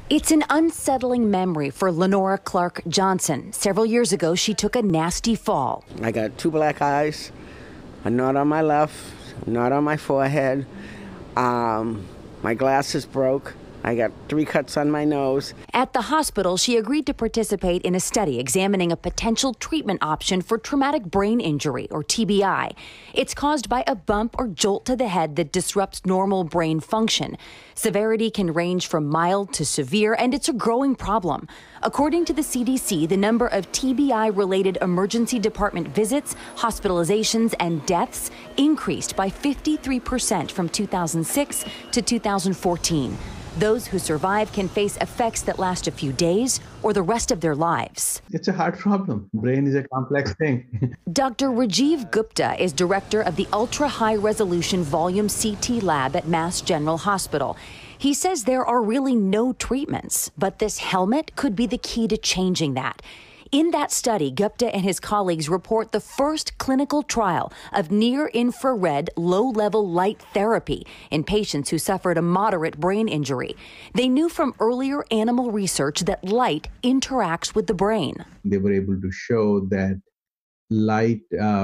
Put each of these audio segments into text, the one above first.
It's an unsettling memory for Lenora Clark Johnson. Several years ago, she took a nasty fall. I got 2 black eyes, a knot on my left, a knot on my forehead. My glasses broke. I got 3 cuts on my nose. At the hospital, she agreed to participate in a study examining a potential treatment option for traumatic brain injury, or TBI. It's caused by a bump or jolt to the head that disrupts normal brain function. Severity can range from mild to severe, and it's a growing problem. According to the CDC, the number of TBI-related emergency department visits, hospitalizations, and deaths increased by 53% from 2006 to 2014. Those who survive can face effects that last a few days or the rest of their lives. It's a hard problem. Brain is a complex thing. Dr. Rajiv Gupta is director of the Ultra High Resolution Volume CT Lab at Mass General Hospital. He says there are really no treatments, but this helmet could be the key to changing that. In that study, Gupta and his colleagues report the first clinical trial of near-infrared, low-level light therapy in patients who suffered a moderate brain injury. They knew from earlier animal research that light interacts with the brain. They were able to show that light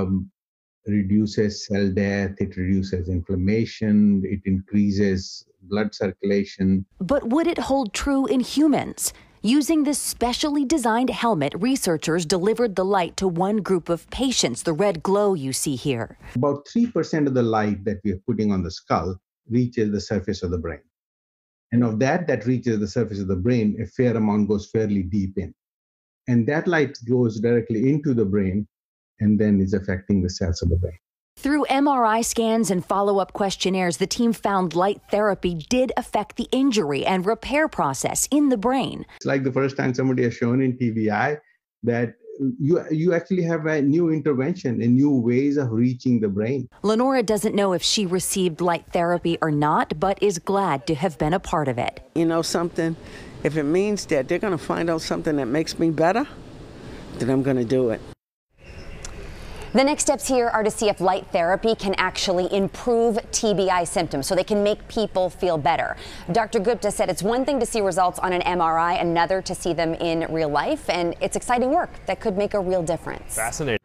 reduces cell death, it reduces inflammation, it increases blood circulation. But would it hold true in humans? Using this specially designed helmet, researchers delivered the light to one group of patients, the red glow you see here. About 3% of the light that we are putting on the skull reaches the surface of the brain. And of that reaches the surface of the brain, a fair amount goes fairly deep in. And that light goes directly into the brain and then is affecting the cells of the brain. Through MRI scans and follow-up questionnaires, the team found light therapy did affect the injury and repair process in the brain. It's like the first time somebody has shown in TBI that you actually have a new intervention and new ways of reaching the brain. Lenora doesn't know if she received light therapy or not, but is glad to have been a part of it. You know something? If it means that they're going to find out something that makes me better, then I'm going to do it. The next steps here are to see if light therapy can actually improve TBI symptoms so they can make people feel better. Dr. Gupta said it's one thing to see results on an MRI, another to see them in real life, and it's exciting work that could make a real difference. Fascinating.